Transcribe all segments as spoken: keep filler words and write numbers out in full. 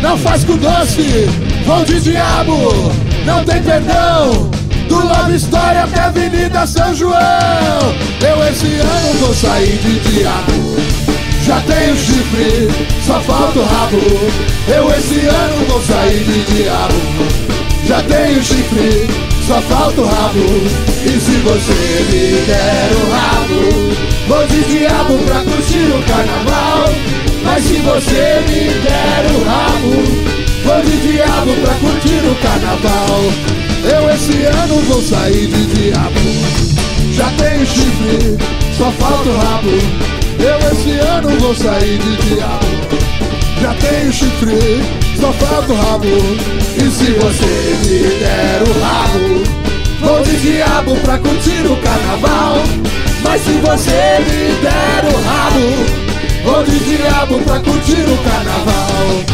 não faz com doce. Vou de diabo, não tem perdão. Do Love Story até Avenida São João. Eu esse ano vou sair de diabo. Já tenho chifre, só falta o rabo. Eu esse ano vou sair de diabo. Já tenho chifre, só falta o rabo. E se você me der o rabo, vou de diabo pra curtir o carnaval. Mas se você me der o rabo, vou de diabo pra curtir o carnaval. Eu esse ano vou sair de diabo. Já tenho chifre, só falta o rabo. Eu esse ano vou sair de diabo. Já tenho chifre, só falta o rabo. E se você me der o rabo, vou de diabo pra curtir o carnaval. Mas se você me der o rabo, vou de diabo pra curtir o carnaval.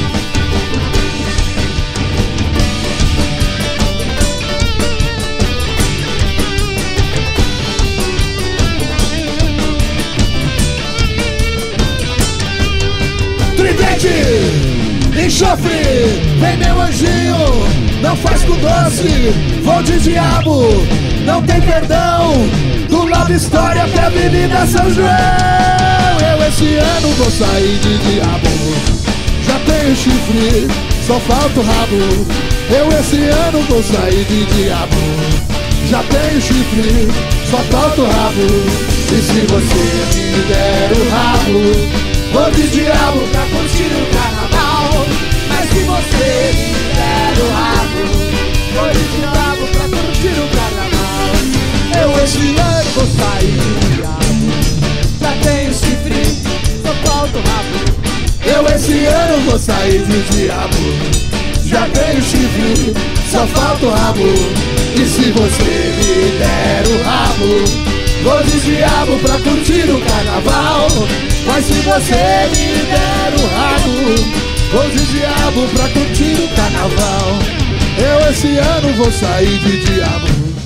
Enxofre, vem meu anjinho, não faz com doce. Vou de diabo, não tem perdão. Do Love Story até Avenida São João. Eu esse ano vou sair de diabo. Já tenho chifre, só falta o rabo. Eu esse ano vou sair de diabo. Já tenho chifre, só falta o rabo. E se você me der o rabo, vou de diabo pra curtir o carnaval. Mas se você me der o rabo, vou de diabo pra curtir o carnaval. Eu esse ano vou sair de diabo. Já tenho chifre, só falta o rabo. Eu esse ano vou sair de diabo. Já tenho chifre, só falta o rabo. E se você me der o rabo, vou de diabo pra curtir o carnaval. Mas se você me der o rabo, vou de diabo pra curtir o carnaval. Eu esse ano vou sair de diabo.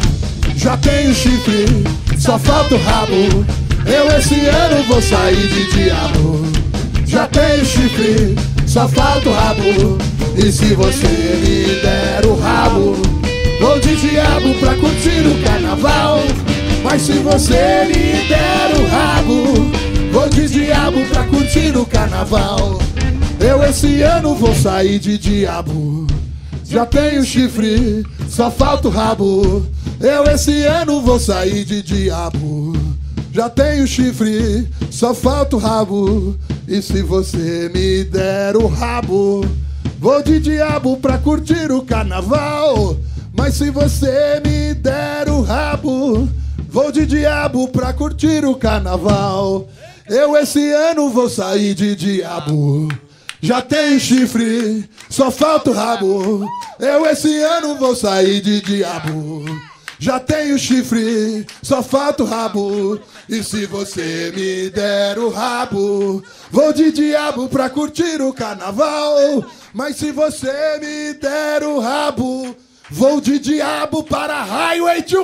Já tenho chifre, só falta o rabo. Eu esse ano vou sair de diabo. Já tenho chifre, só falta o rabo. E se você me der o rabo, vou de diabo pra curtir o carnaval. Mas se você me der o rabo, vou de diabo pra curtir o carnaval. Eu esse ano vou sair de diabo. Já tenho chifre, só falta o rabo. Eu esse ano vou sair de diabo. Já tenho chifre, só falta o rabo. E se você me der o rabo, vou de diabo pra curtir o carnaval. Mas se você me der o rabo, vou de diabo pra curtir o carnaval. Eu esse ano vou sair de diabo. Já tenho chifre, só falta o rabo. Eu esse ano vou sair de diabo. Já tenho chifre, só falta o rabo. E se você me der o rabo, vou de diabo pra curtir o carnaval. Mas se você me der o rabo, vou de diabo para Highway to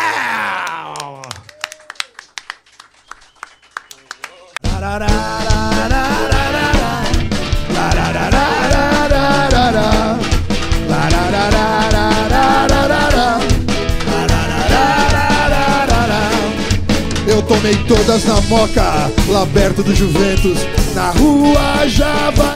Hell. Eu tomei todas na Moca, lá perto do Juventus, na rua Java.